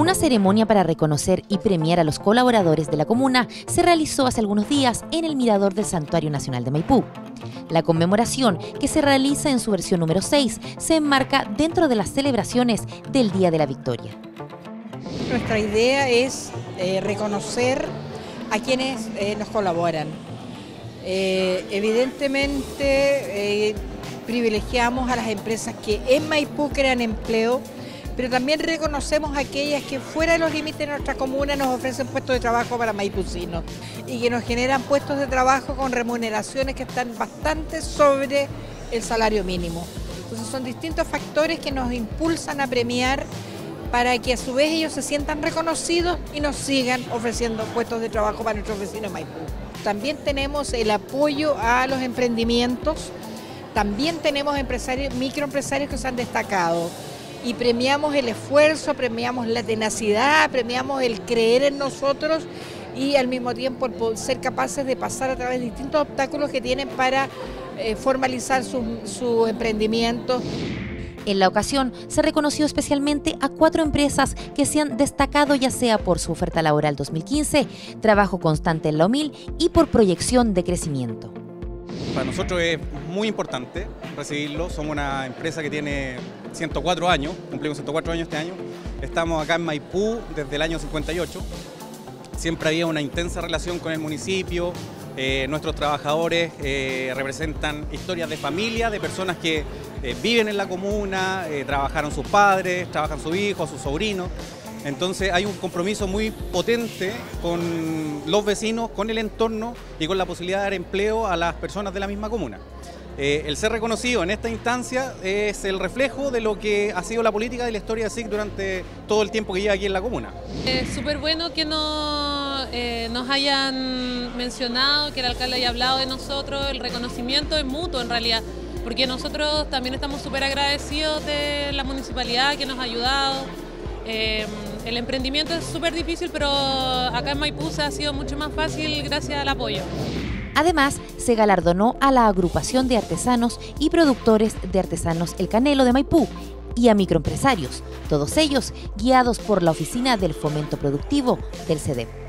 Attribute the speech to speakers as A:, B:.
A: Una ceremonia para reconocer y premiar a los colaboradores de la comuna se realizó hace algunos días en el Mirador del Santuario Nacional de Maipú. La conmemoración, que se realiza en su versión número 6, se enmarca dentro de las celebraciones del Día de la Victoria.
B: Nuestra idea es reconocer a quienes nos colaboran. Evidentemente privilegiamos a las empresas que en Maipú crean empleo, pero también reconocemos a aquellas que fuera de los límites de nuestra comuna nos ofrecen puestos de trabajo para maipucinos y que nos generan puestos de trabajo con remuneraciones que están bastante sobre el salario mínimo. Entonces son distintos factores que nos impulsan a premiar para que a su vez ellos se sientan reconocidos y nos sigan ofreciendo puestos de trabajo para nuestros vecinos de Maipú. También tenemos el apoyo a los emprendimientos, también tenemos empresarios, microempresarios que se han destacado y premiamos el esfuerzo, premiamos la tenacidad, premiamos el creer en nosotros y al mismo tiempo el ser capaces de pasar a través de distintos obstáculos que tienen para formalizar su emprendimiento.
A: En la ocasión se reconoció especialmente a 4 empresas que se han destacado ya sea por su oferta laboral 2015, trabajo constante en la UMIL y por proyección de crecimiento.
C: Para nosotros es muy importante recibirlo. Somos una empresa que tiene 104 años, cumplimos 104 años este año. Estamos acá en Maipú desde el año 58. Siempre había una intensa relación con el municipio. Nuestros trabajadores representan historias de familia, de personas que viven en la comuna, trabajaron sus padres, trabajan sus hijos, sus sobrinos. Entonces hay un compromiso muy potente con los vecinos, con el entorno y con la posibilidad de dar empleo a las personas de la misma comuna. El ser reconocido en esta instancia es el reflejo de lo que ha sido la política de la historia de SIC durante todo el tiempo que lleva aquí en la comuna.
D: Es súper bueno que nos hayan mencionado, que el alcalde haya hablado de nosotros. El reconocimiento es mutuo en realidad, porque nosotros también estamos súper agradecidos de la municipalidad que nos ha ayudado. El emprendimiento es súper difícil, pero acá en Maipú se ha sido mucho más fácil gracias al apoyo.
A: Además, se galardonó a la agrupación de artesanos y productores de artesanos El Canelo de Maipú y a microempresarios, todos ellos guiados por la Oficina del Fomento Productivo del CEDEP.